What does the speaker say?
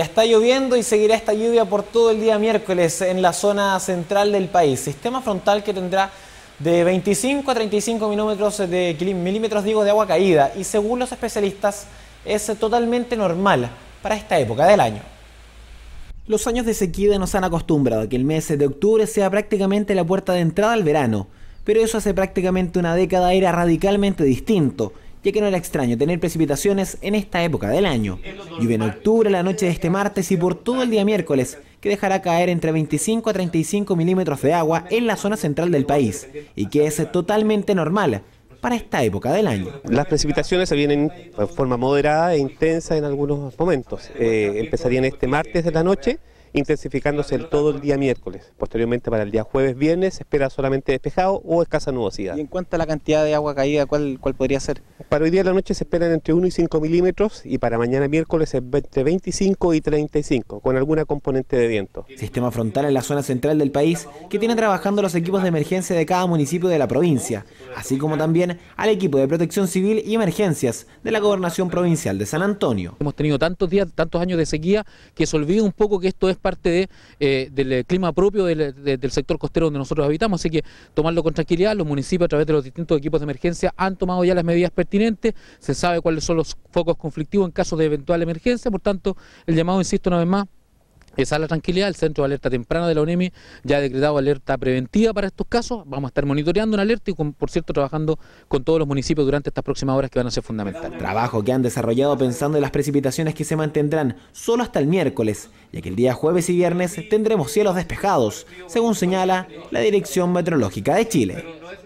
Está lloviendo y seguirá esta lluvia por todo el día miércoles en la zona central del país. Sistema frontal que tendrá de 25 a 35 milímetros de agua caída y según los especialistas es totalmente normal para esta época del año. Los años de sequía nos han acostumbrado a que el mes de octubre sea prácticamente la puerta de entrada al verano, pero eso hace prácticamente una década era radicalmente distinto, ya que no era extraño tener precipitaciones en esta época del año. Lluvia en octubre, la noche de este martes y por todo el día miércoles, que dejará caer entre 25 a 35 milímetros de agua en la zona central del país, y que es totalmente normal para esta época del año. Las precipitaciones se vienen de forma moderada e intensa en algunos momentos. Empezarían este martes de la noche, intensificándose todo el día miércoles. Posteriormente para el día jueves, viernes, se espera solamente despejado o escasa nubosidad. ¿Y en cuanto a la cantidad de agua caída, cuál podría ser? Para hoy día de la noche se esperan entre 1 y 5 milímetros y para mañana miércoles entre 25 y 35, con alguna componente de viento. Sistema frontal en la zona central del país que tiene trabajando los equipos de emergencia de cada municipio de la provincia, así como también al equipo de protección civil y emergencias de la Gobernación Provincial de San Antonio. Hemos tenido tantos días, tantos años de sequía que se olvida un poco que esto es parte del clima propio del sector costero donde nosotros habitamos, así que tomarlo con tranquilidad. Los municipios a través de los distintos equipos de emergencia han tomado ya las medidas pertinentes, se sabe cuáles son los focos conflictivos en caso de eventual emergencia, por tanto el llamado, insisto una vez más, es a la tranquilidad. El Centro de Alerta Temprana de la ONEMI ya ha decretado alerta preventiva para estos casos. Vamos a estar monitoreando una alerta y, por cierto, trabajando con todos los municipios durante estas próximas horas que van a ser fundamentales. Trabajo que han desarrollado pensando en las precipitaciones que se mantendrán solo hasta el miércoles, ya que el día jueves y viernes tendremos cielos despejados, según señala la Dirección Meteorológica de Chile.